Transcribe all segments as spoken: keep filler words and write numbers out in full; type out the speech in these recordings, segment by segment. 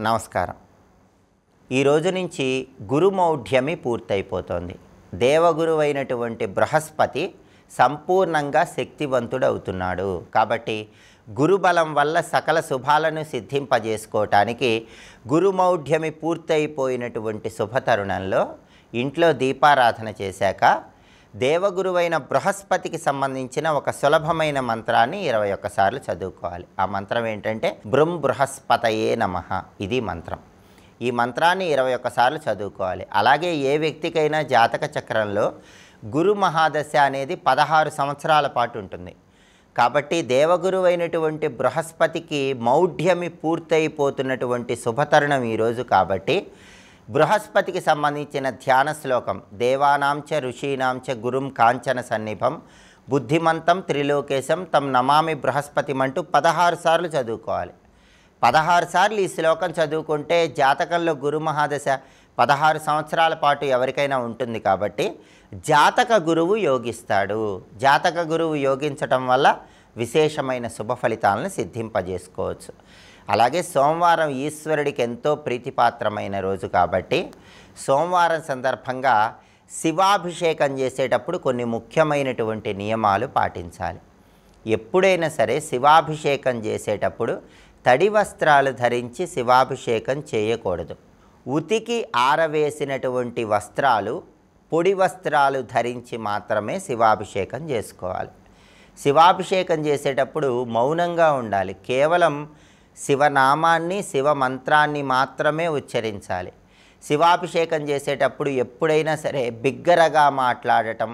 నమస్కారం. ఈ రోజు నుంచి గురుమౌఢ్యమి పూర్తయిపోతోంది. దేవగురువైనటువంటి బృహస్పతి సంపూర్ణంగా శక్తివంతుడవుతున్నాడు. కాబట్టి గురుబలం వల్ల సకల శుభాలను సిద్ధింపజేసుకోవటానికి గురుమౌఢ్యమి పూర్తయిపోయినటువంటి శుభతరుణంలో ఇంట్లో దీపారాధన చేశాక దేవగురువైన బృహస్పతికి సంబంధించిన ఒక సులభమైన మంత్రాన్ని ఇరవై ఒక్కసార్లు చదువుకోవాలి. ఆ మంత్రం ఏంటంటే బృం బృహస్పతయే నమః. ఇది మంత్రం. ఈ మంత్రాన్ని ఇరవై ఒక్కసార్లు చదువుకోవాలి. అలాగే ఏ వ్యక్తికైనా జాతక చక్రంలో గురు మహాదశ అనేది పదహారు సంవత్సరాల పాటు ఉంటుంది. కాబట్టి దేవగురువైనటువంటి బృహస్పతికి మౌఢ్యమి పూర్తయిపోతున్నటువంటి శుభతరుణం ఈరోజు. కాబట్టి బృహస్పతికి సంబంధించిన ధ్యాన శ్లోకం దేవానాంచ ఋషీనాంచ గురుం కాంచన సన్నిభం బుద్ధిమంతం త్రిలోకేశం తం నమామి బృహస్పతిమంటూ పదహారు సార్లు చదువుకోవాలి. పదహారు సార్లు ఈ శ్లోకం చదువుకుంటే జాతకంలో గురు మహాదశ పదహారు సంవత్సరాల పాటు ఎవరికైనా ఉంటుంది. కాబట్టి జాతక గురువు యోగిస్తాడు. జాతక గురువు యోగించటం వల్ల విశేషమైన శుభ ఫలితాలను సిద్ధింపజేసుకోవచ్చు. అలాగే సోమవారం ఈశ్వరుడికి ఎంతో ప్రీతిపాత్రమైన రోజు. కాబట్టి సోమవారం సందర్భంగా శివాభిషేకం చేసేటప్పుడు కొన్ని ముఖ్యమైనటువంటి నియమాలు పాటించాలి. ఎప్పుడైనా సరే శివాభిషేకం చేసేటప్పుడు తడి వస్త్రాలు ధరించి శివాభిషేకం చేయకూడదు. ఉతికి ఆరవేసినటువంటి వస్త్రాలు, పొడి వస్త్రాలు ధరించి మాత్రమే శివాభిషేకం చేసుకోవాలి. శివాభిషేకం చేసేటప్పుడు మౌనంగా ఉండాలి. కేవలం శివనామాన్ని శివ మంత్రాన్ని మాత్రమే ఉచ్చరించాలి. శివాభిషేకం చేసేటప్పుడు ఎప్పుడైనా సరే బిగ్గరగా మాట్లాడటం,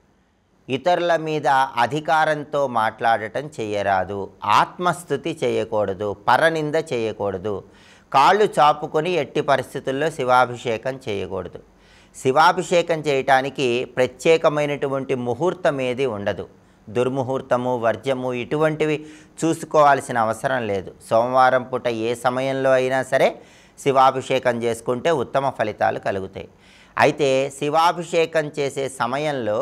ఇతరుల మీద అధికారంతో మాట్లాడటం చేయరాదు. ఆత్మస్థుతి చేయకూడదు. పరనింద చేయకూడదు. కాళ్ళు చాపుకొని ఎట్టి పరిస్థితుల్లో శివాభిషేకం చేయకూడదు. శివాభిషేకం చేయటానికి ప్రత్యేకమైనటువంటి ముహూర్తం ఏది ఉండదు. దుర్ముహూర్తము, వర్జము ఇటువంటివి చూసుకోవాల్సిన అవసరం లేదు. సోమవారం పూట ఏ సమయంలో అయినా సరే శివాభిషేకం చేసుకుంటే ఉత్తమ ఫలితాలు కలుగుతాయి. అయితే శివాభిషేకం చేసే సమయంలో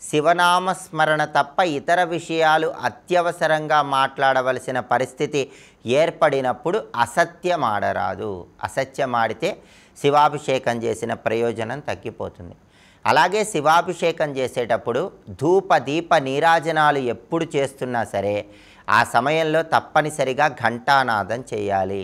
శివనామస్మరణ తప్ప ఇతర విషయాలు అత్యవసరంగా మాట్లాడవలసిన పరిస్థితి ఏర్పడినప్పుడు అసత్యం ఆడరాదు. అసత్యం ఆడితే శివాభిషేకం చేసిన ప్రయోజనం తగ్గిపోతుంది. అలాగే శివాభిషేకం చేసేటప్పుడు ధూప దీప నీరాజనాలు ఎప్పుడు చేస్తున్నా సరే ఆ సమయంలో తప్పనిసరిగా ఘంటానాదం చేయాలి.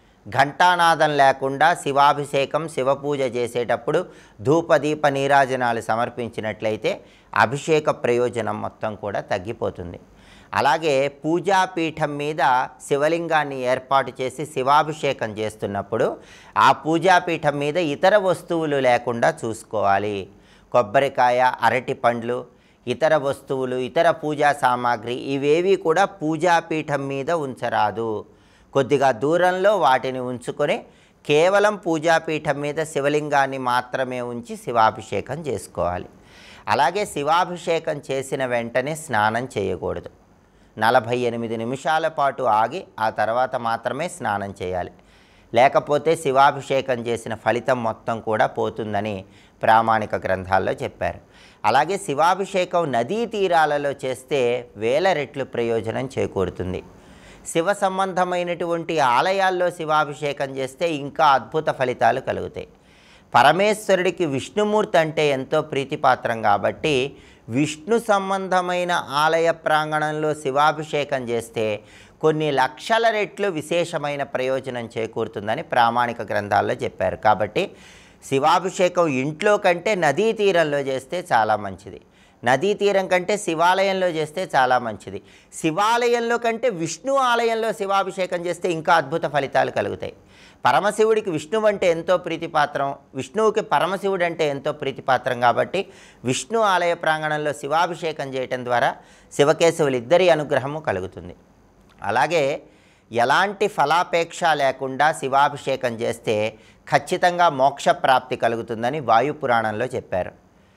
ఘంటానాదం లేకుండా శివాభిషేకం శివపూజ చేసేటప్పుడు ధూపదీప నీరాజనాలు సమర్పించినట్లయితే అభిషేక ప్రయోజనం మొత్తం కూడా తగ్గిపోతుంది. అలాగే పూజాపీఠం మీద శివలింగాన్ని ఏర్పాటు చేసి శివాభిషేకం చేస్తున్నప్పుడు ఆ పూజాపీఠం మీద ఇతర వస్తువులు లేకుండా చూసుకోవాలి. కొబ్బరికాయ, అరటి పండ్లు, ఇతర వస్తువులు, ఇతర పూజా సామాగ్రి ఇవేవి కూడా పూజాపీఠం మీద ఉంచరాదు. కొద్దిగా దూరంలో వాటిని ఉంచుకొని కేవలం పూజాపీఠం మీద శివలింగాన్ని మాత్రమే ఉంచి శివాభిషేకం చేసుకోవాలి. అలాగే శివాభిషేకం చేసిన వెంటనే స్నానం చేయకూడదు. నలభై ఎనిమిది నిమిషాల పాటు ఆగి ఆ తర్వాత మాత్రమే స్నానం చేయాలి. లేకపోతే శివాభిషేకం చేసిన ఫలితం మొత్తం కూడా పోతుందని ప్రామాణిక గ్రంథాల్లో చెప్పారు. అలాగే శివాభిషేకం నదీ తీరాలలో చేస్తే వేల రెట్లు ప్రయోజనం చేకూరుతుంది. శివ సంబంధమైనటువంటి ఆలయాల్లో శివాభిషేకం చేస్తే ఇంకా అద్భుత ఫలితాలు కలుగుతాయి. పరమేశ్వరుడికి విష్ణుమూర్తి అంటే ఎంతో ప్రీతిపాత్రం. కాబట్టి విష్ణు సంబంధమైన ఆలయ ప్రాంగణంలో శివాభిషేకం చేస్తే కొన్ని లక్షల రెట్లు విశేషమైన ప్రయోజనం చేకూరుతుందని ప్రామాణిక గ్రంథాల్లో చెప్పారు. కాబట్టి శివాభిషేకం ఇంట్లో కంటే నదీ తీరంలో చేస్తే చాలా మంచిది. నదీ తీరం కంటే శివాలయంలో చేస్తే చాలా మంచిది. శివాలయంలో కంటే విష్ణు ఆలయంలో శివాభిషేకం చేస్తే ఇంకా అద్భుత ఫలితాలు కలుగుతాయి. పరమశివుడికి విష్ణువు అంటే ఎంతో ప్రీతిపాత్రం, విష్ణువుకి పరమశివుడు అంటే ఎంతో ప్రీతిపాత్రం. కాబట్టి విష్ణు ఆలయ ప్రాంగణంలో శివాభిషేకం చేయటం ద్వారా శివకేశవులు ఇద్దరి అనుగ్రహము కలుగుతుంది. అలాగే ఎలాంటి ఫలాపేక్ష లేకుండా శివాభిషేకం చేస్తే ఖచ్చితంగా మోక్షప్రాప్తి కలుగుతుందని వాయుపురాణంలో చెప్పారు.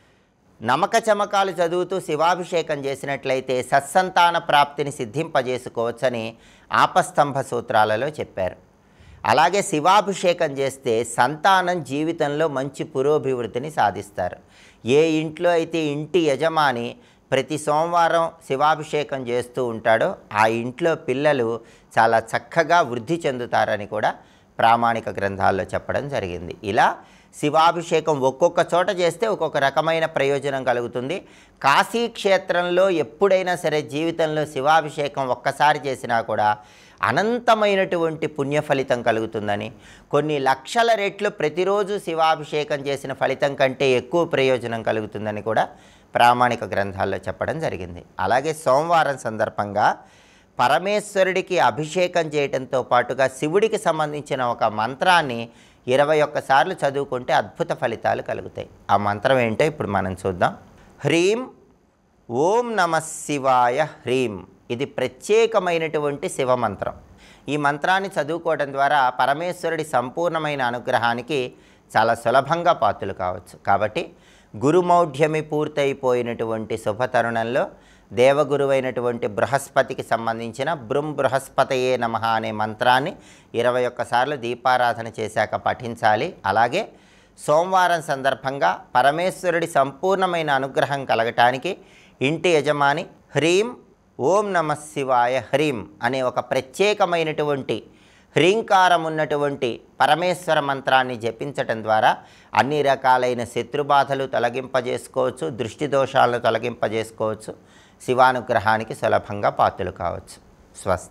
నమక చమకాలు చదువుతూ శివాభిషేకం చేసినట్లయితే సత్సంతాన ప్రాప్తిని సిద్ధింపజేసుకోవచ్చని ఆపస్తంభ సూత్రాలలో చెప్పారు. అలాగే శివాభిషేకం చేస్తే సంతానం జీవితంలో మంచి పురోభివృద్ధిని సాధిస్తారు. ఏ ఇంట్లో అయితే ఇంటి యజమాని ప్రతి సోమవారం శివాభిషేకం చేస్తూ ఉంటాడో ఆ ఇంట్లో పిల్లలు చాలా చక్కగా వృద్ధి చెందుతారని కూడా ప్రామాణిక గ్రంథాల్లో చెప్పడం జరిగింది. ఇలా శివాభిషేకం ఒక్కొక్క చోట చేస్తే ఒక్కొక్క రకమైన ప్రయోజనం కలుగుతుంది. కాశీ క్షేత్రంలో ఎప్పుడైనా సరే జీవితంలో శివాభిషేకం ఒక్కసారి చేసినా కూడా అనంతమైనటువంటి పుణ్య ఫలితం కలుగుతుందని, కొన్ని లక్షల రెట్లు ప్రతిరోజు శివాభిషేకం చేసిన ఫలితం కంటే ఎక్కువ ప్రయోజనం కలుగుతుందని కూడా ప్రామాణిక గ్రంథాల్లో చెప్పడం జరిగింది. అలాగే సోమవారం సందర్భంగా పరమేశ్వరుడికి అభిషేకం చేయడంతో పాటుగా శివుడికి సంబంధించిన ఒక మంత్రాన్ని ఇరవై ఒక్కసార్లు చదువుకుంటే అద్భుత ఫలితాలు కలుగుతాయి. ఆ మంత్రం ఏంటో ఇప్పుడు మనం చూద్దాం. హ్రీం ఓం నమః శివాయ హ్రీం. ఇది ప్రత్యేకమైనటువంటి శివ మంత్రం. ఈ మంత్రాన్ని చదువుకోవడం ద్వారా పరమేశ్వరుడి సంపూర్ణమైన అనుగ్రహానికి చాలా సులభంగా పాత్రలు కావచ్చు. కాబట్టి గురుమౌఢ్యమి పూర్తయిపోయినటువంటి శుభతరుణంలో దేవగురువైనటువంటి బృహస్పతికి సంబంధించిన బృం బృహస్పతయే నమః అనే మంత్రాన్ని ఇరవై ఒక్కసార్లు దీపారాధన చేశాక పఠించాలి. అలాగే సోమవారం సందర్భంగా పరమేశ్వరుడి సంపూర్ణమైన అనుగ్రహం కలగటానికి ఇంటి యజమాని హ్రీం ఓం నమః శివాయ హ్రీం అనే ఒక ప్రత్యేకమైనటువంటి హ్రీంకారం ఉన్నటువంటి పరమేశ్వర మంత్రాన్ని జపించటం ద్వారా అన్ని రకాలైన శత్రుబాధలు తొలగింపజేసుకోవచ్చు, దృష్టి దోషాలను తొలగింపజేసుకోవచ్చు, శివానుగ్రహానికి సులభంగా పాత్రలు కావచ్చు. స్వస్తి.